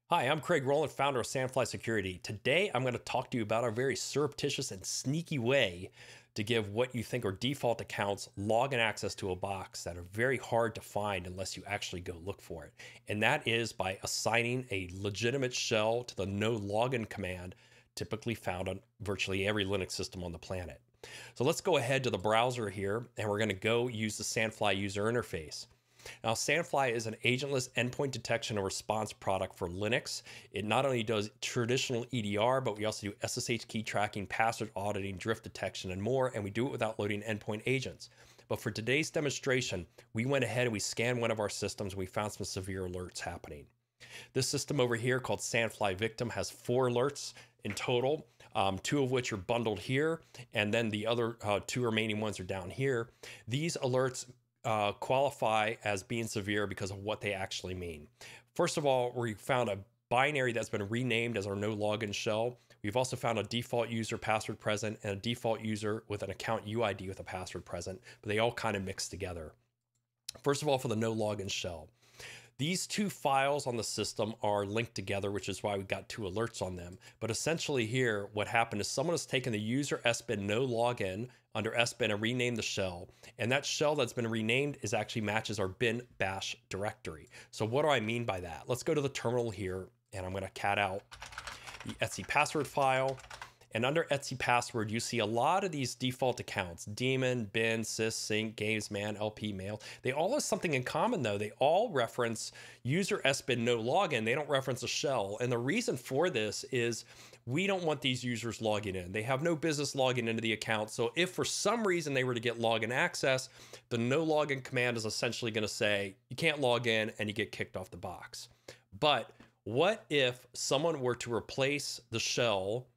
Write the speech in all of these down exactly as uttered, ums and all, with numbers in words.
Hi, I'm Craig Rowland, founder of Sandfly Security. Today, I'm going to talk to you about a very surreptitious and sneaky way to give what you think are default accounts login access to a box that are very hard to find unless you actually go look for it. And that is by assigning a legitimate shell to the nologin command, typically found on virtually every Linux system on the planet. So let's go ahead to the browser here, and we're going to go use the Sandfly user interface. Now, Sandfly is an agentless endpoint detection and response product for Linux. It not only does traditional E D R, but we also do S S H key tracking, password auditing, drift detection, and more, and we do it without loading endpoint agents. But for today's demonstration, we went ahead and we scanned one of our systems, and we found some severe alerts happening. This system over here called Sandfly Victim has four alerts in total, um, two of which are bundled here, and then the other uh, two remaining ones are down here. These alerts Uh, qualify as being severe because of what they actually mean. First of all, we found a binary that's been renamed as our nologin shell. We've also found a default user password present and a default user with an account U I D with a password present, but they all kind of mix together. First of all, for the nologin shell, these two files on the system are linked together, which is why we got two alerts on them. But essentially here, what happened is someone has taken the user sbin nologin under sbin and renamed the shell. And that shell that's been renamed is actually matches our bin bash directory. So what do I mean by that? Let's go to the terminal here, and I'm going to cat out the etc password file. And under etc password, you see a lot of these default accounts: daemon, bin, sys, sync, games, man, L P, mail. They all have something in common though. They all reference user sbin nologin. They don't reference a shell. And the reason for this is we don't want these users logging in. They have no business logging into the account. So if for some reason they were to get login access, the nologin command is essentially going to say, you can't log in, and you get kicked off the box. But what if someone were to replace the shell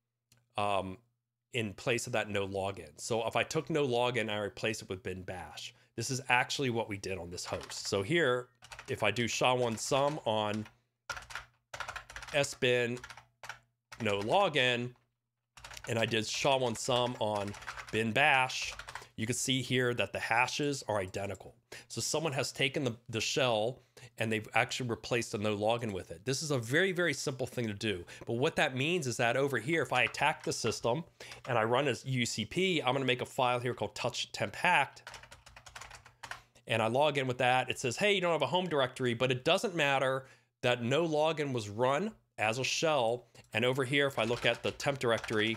Um, in place of that nologin? So if I took nologin and I replace it with bin bash, this is actually what we did on this host. So here, if I do sha one sum on sbin nologin, and I did sha one sum on bin bash, you can see here that the hashes are identical. So someone has taken the, the shell and they've actually replaced the nologin with it. This is a very, very simple thing to do. But what that means is that over here, if I attack the system and I run as U C P, I'm gonna make a file here called touch temp hacked. And I log in with that. It says, hey, you don't have a home directory, but it doesn't matter that nologin was run as a shell. And over here, if I look at the temp directory,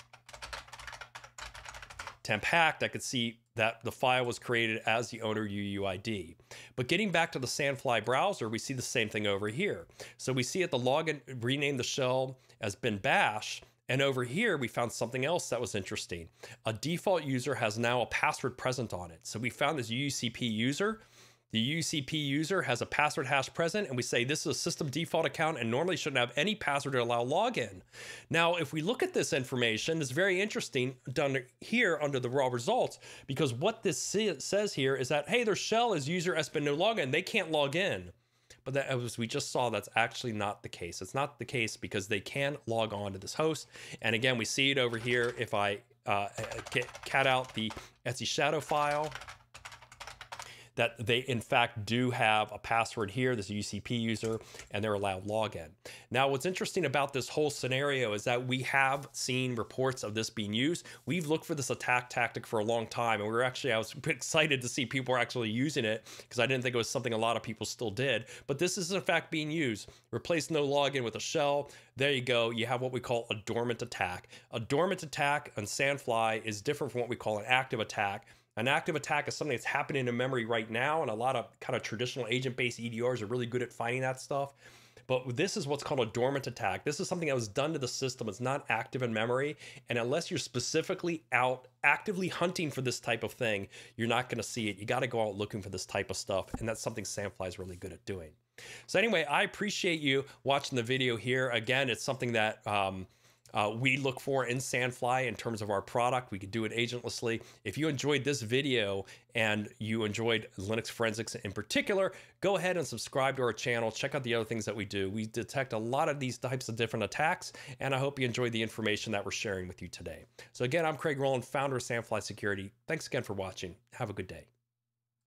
temp hacked, I could see that the file was created as the owner U U I D. But getting back to the Sandfly browser, we see the same thing over here. So we see at the login, rename the shell as bin bash. And over here, we found something else that was interesting. A default user has now a password present on it. So we found this U C P user. The U C P user has a password hash present, and we say this is a system default account and normally shouldn't have any password to allow login. Now, if we look at this information, it's very interesting down here under the raw results, because what this says here is that, hey, their shell is user sbin nologin, they can't log in. But that, as we just saw, that's actually not the case. It's not the case because they can log on to this host. And again, we see it over here. If I uh, cat out the etc shadow file, that they in fact do have a password here, this U C P user, and they're allowed login. Now, what's interesting about this whole scenario is that we have seen reports of this being used. We've looked for this attack tactic for a long time, and we were actually, I was excited to see people were actually using it because I didn't think it was something a lot of people still did. But this is in fact being used. Replace nologin with a shell. There you go. You have what we call a dormant attack. A dormant attack on Sandfly is different from what we call an active attack. An active attack is something that's happening in memory right now, and a lot of kind of traditional agent-based E D Rs are really good at finding that stuff. But this is what's called a dormant attack. This is something that was done to the system. It's not active in memory, and unless you're specifically out actively hunting for this type of thing, you're not going to see it. You got to go out looking for this type of stuff, and that's something Sandfly is really good at doing. So anyway, I appreciate you watching the video here. Again, it's something that um, Uh, we look for in Sandfly in terms of our product. We could do it agentlessly. If you enjoyed this video and you enjoyed Linux forensics in particular, go ahead and subscribe to our channel. Check out the other things that we do. We detect a lot of these types of different attacks, and I hope you enjoyed the information that we're sharing with you today. So again, I'm Craig Rowland, founder of Sandfly Security. Thanks again for watching. Have a good day.